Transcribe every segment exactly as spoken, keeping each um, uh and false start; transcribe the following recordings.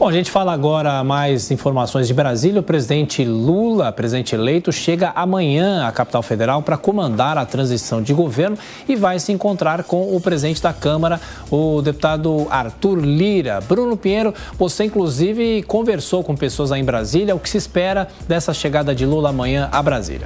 Bom, a gente fala agora mais informações de Brasília. O presidente Lula, presidente eleito, chega amanhã à capital federal para comandar a transição de governo e vai se encontrar com o presidente da Câmara, o deputado Arthur Lira. Bruno Pinheiro, você inclusive conversou com pessoas aí em Brasília. O que se espera dessa chegada de Lula amanhã a Brasília?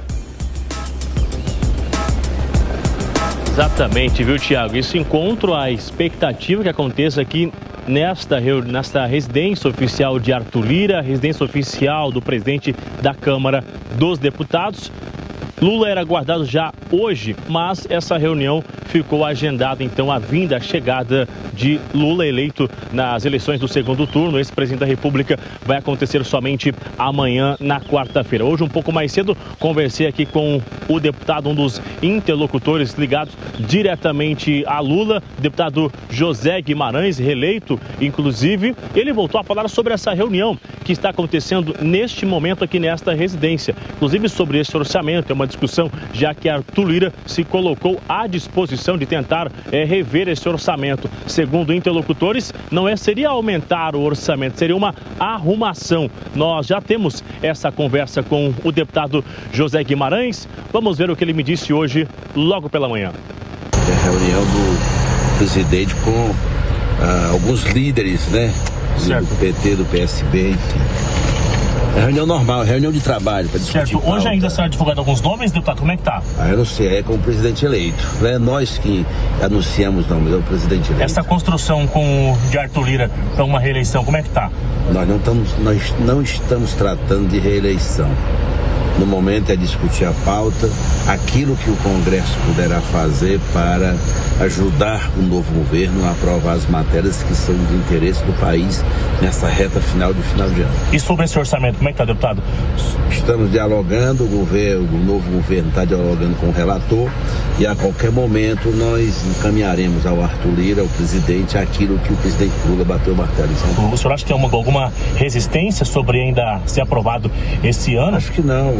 Exatamente, viu, Tiago? Esse encontro, a expectativa que aconteça aqui nesta, nesta residência oficial de Arthur Lira, residência oficial do presidente da Câmara dos Deputados. Lula era aguardado já hoje, mas essa reunião ficou agendada, então, a vinda, a chegada de Lula eleito nas eleições do segundo turno. Esse presidente da República vai acontecer somente amanhã, na quarta-feira. Hoje, um pouco mais cedo, conversei aqui com o deputado, um dos interlocutores ligados diretamente a Lula, deputado José Guimarães, reeleito, inclusive. Ele voltou a falar sobre essa reunião que está acontecendo neste momento aqui nesta residência, inclusive sobre esse orçamento. É uma discussão, já que Arthur Lira se colocou à disposição de tentar é, rever esse orçamento. Segundo interlocutores, não é, seria aumentar o orçamento, seria uma arrumação. Nós já temos essa conversa com o deputado José Guimarães. Vamos ver o que ele me disse hoje, logo pela manhã. É a reunião do presidente com ah, alguns líderes, né? Certo. Do P T, do P S B, enfim. É reunião normal, reunião de trabalho para discutir. Certo. Hoje ainda será divulgado alguns nomes, deputado? Como é que tá? Ah, eu não sei, é com o presidente eleito. Não é nós que anunciamos, não, mas é o presidente eleito. Essa construção com o de Arthur Lira para uma reeleição, como é que tá? Nós não estamos, nós não estamos tratando de reeleição. No momento é discutir a pauta, aquilo que o Congresso poderá fazer para ajudar o novo governo a aprovar as matérias que são de interesse do país nessa reta final de final de ano. E sobre esse orçamento, como é que está, deputado? Estamos dialogando, o, governo, o novo governo está dialogando com o relator e a qualquer momento nós encaminharemos ao Arthur Lira, ao presidente, aquilo que o presidente Lula bateu o martelo em São Paulo. O senhor acha que tem uma, alguma resistência sobre ainda ser aprovado esse ano? Acho que não.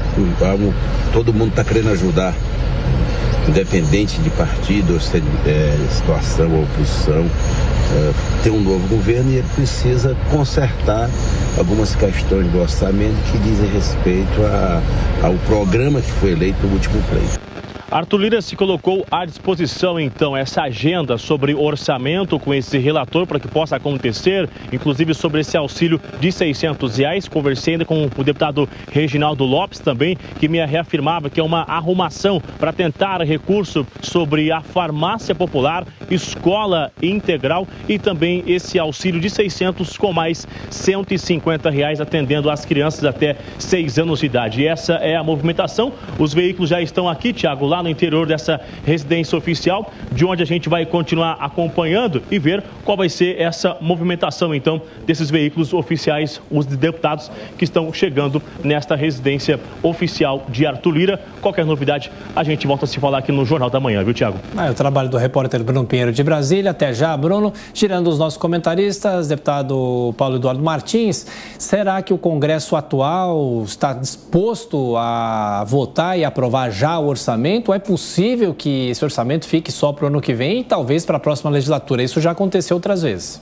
Todo mundo está querendo ajudar, independente de partido, ou se é situação ou oposição. É, tem um novo governo e ele precisa consertar algumas questões do orçamento que dizem respeito a, ao programa que foi eleito no último pleito. Arthur Lira se colocou à disposição, então, essa agenda sobre orçamento com esse relator para que possa acontecer, inclusive sobre esse auxílio de seiscentos reais. Conversei ainda com o deputado Reginaldo Lopes também, que me reafirmava que é uma arrumação para tentar recurso sobre a farmácia popular, escola integral e também esse auxílio de seiscentos com mais cento e cinquenta reais atendendo as crianças até seis anos de idade. E essa é a movimentação. Os veículos já estão aqui, Tiago, lá no interior dessa residência oficial, de onde a gente vai continuar acompanhando e ver qual vai ser essa movimentação, então, desses veículos oficiais, os deputados que estão chegando nesta residência oficial de Arthur Lira. Qualquer novidade, a gente volta a se falar aqui no Jornal da Manhã, viu, Tiago? É o trabalho do repórter Bruno Pinheiro de Brasília. Até já, Bruno. Girando os nossos comentaristas, deputado Paulo Eduardo Martins, será que o Congresso atual está disposto a votar e aprovar já o orçamento? É possível que esse orçamento fique só para o ano que vem e talvez para a próxima legislatura? Isso já aconteceu outras vezes.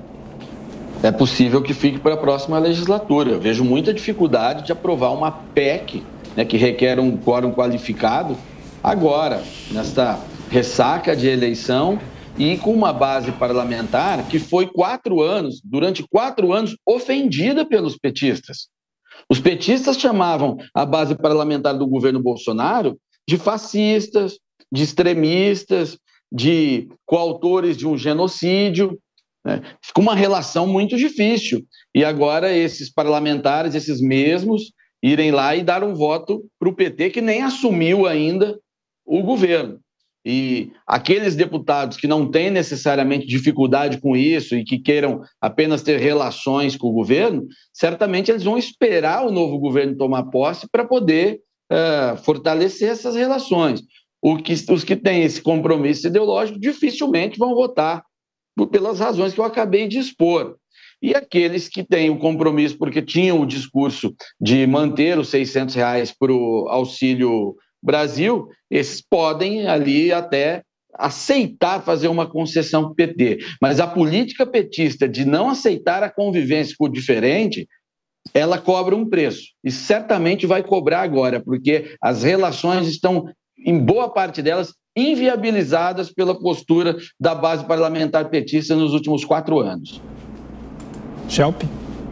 É possível que fique para a próxima legislatura. Eu vejo muita dificuldade de aprovar uma P E C, né, que requer um quórum qualificado, agora, nesta ressaca de eleição e com uma base parlamentar que foi quatro anos, durante quatro anos, ofendida pelos petistas. Os petistas chamavam a base parlamentar do governo Bolsonaro de fascistas, de extremistas, de coautores de um genocídio, né? Com uma relação muito difícil. E agora esses parlamentares, esses mesmos, irem lá e dar um voto para o P T que nem assumiu ainda o governo. E aqueles deputados que não têm necessariamente dificuldade com isso e que queiram apenas ter relações com o governo, certamente eles vão esperar o novo governo tomar posse para poder uh, fortalecer essas relações. O que, os que têm esse compromisso ideológico dificilmente vão votar por, pelas razões que eu acabei de expor. E aqueles que têm o compromisso porque tinham o discurso de manter os seiscentos reais para o Auxílio Brasil, esses podem ali até aceitar fazer uma concessão para o P T, mas a política petista de não aceitar a convivência com o diferente, ela cobra um preço, e certamente vai cobrar agora, porque as relações estão, em boa parte delas, inviabilizadas pela postura da base parlamentar petista nos últimos quatro anos. Schelp?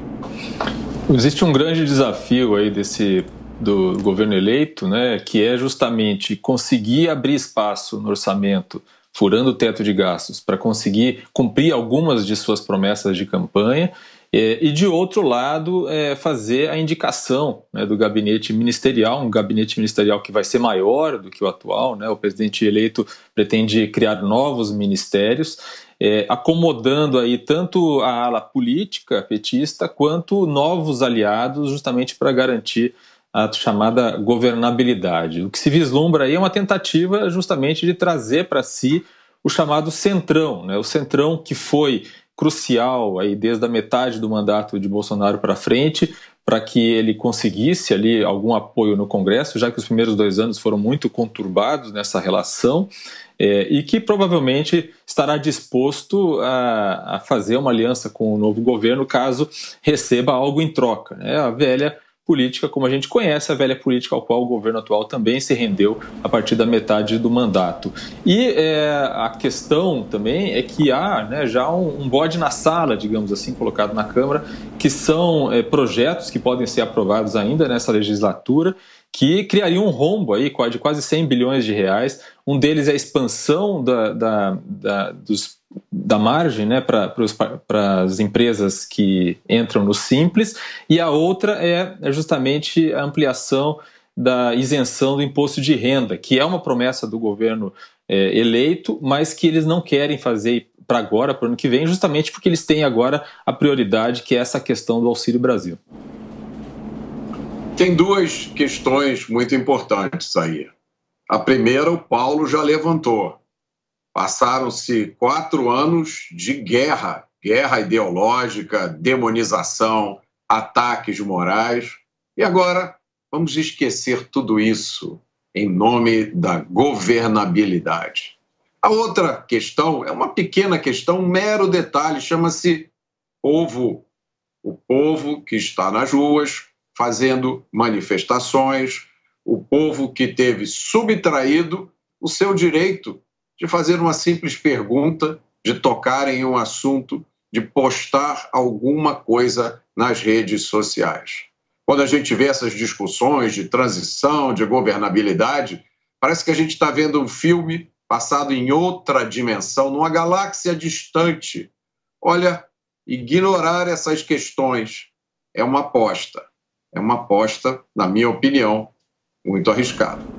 Existe um grande desafio aí desse, do governo eleito, né, que é justamente conseguir abrir espaço no orçamento, furando o teto de gastos, para conseguir cumprir algumas de suas promessas de campanha, é, e de outro lado é, fazer a indicação, né, do gabinete ministerial, um gabinete ministerial que vai ser maior do que o atual, né, o presidente eleito pretende criar novos ministérios, é, acomodando aí tanto a ala política petista quanto novos aliados, justamente para garantir a chamada governabilidade. O que se vislumbra aí é uma tentativa justamente de trazer para si o chamado centrão, né? O centrão que foi crucial aí desde a metade do mandato de Bolsonaro para frente, para que ele conseguisse ali algum apoio no Congresso, já que os primeiros dois anos foram muito conturbados nessa relação, é, e que provavelmente estará disposto a, a fazer uma aliança com o novo governo caso receba algo em troca, né? A velha política, como a gente conhece, a velha política ao qual o governo atual também se rendeu a partir da metade do mandato. E é, a questão também é que há, né, já um, um bode na sala, digamos assim, colocado na Câmara, que são é, projetos que podem ser aprovados ainda nessa legislatura, que criariam um rombo aí de quase cem bilhões de reais. Um deles é a expansão da, da, da, dos da margem, né, para as empresas que entram no Simples, e a outra é justamente a ampliação da isenção do imposto de renda, que é uma promessa do governo é, eleito, mas que eles não querem fazer para agora, para o ano que vem, justamente porque eles têm agora a prioridade, que é essa questão do Auxílio Brasil. Tem duas questões muito importantes aí. A primeira, o Paulo já levantou. Passaram-se quatro anos de guerra, guerra ideológica, demonização, ataques morais. E agora vamos esquecer tudo isso em nome da governabilidade. A outra questão é uma pequena questão, um mero detalhe, chama-se povo. O povo que está nas ruas fazendo manifestações, o povo que teve subtraído o seu direito de fazer uma simples pergunta, de tocar em um assunto, de postar alguma coisa nas redes sociais. Quando a gente vê essas discussões de transição, de governabilidade, parece que a gente está vendo um filme passado em outra dimensão, numa galáxia distante. Olha, ignorar essas questões é uma aposta. É uma aposta, na minha opinião, muito arriscada.